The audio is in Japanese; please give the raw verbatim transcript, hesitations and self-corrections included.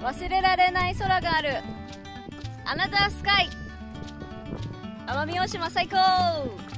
忘れられない空があるアナザースカイ奄美大島最高。